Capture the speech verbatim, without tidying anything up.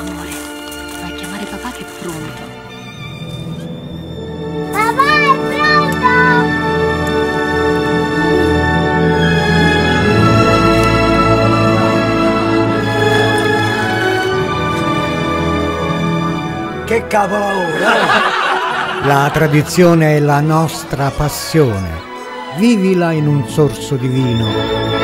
Amore, vai a chiamare papà che è pronto. Papà è pronto! Che capolavoro! La tradizione è la nostra passione. Vivila in un sorso di vino.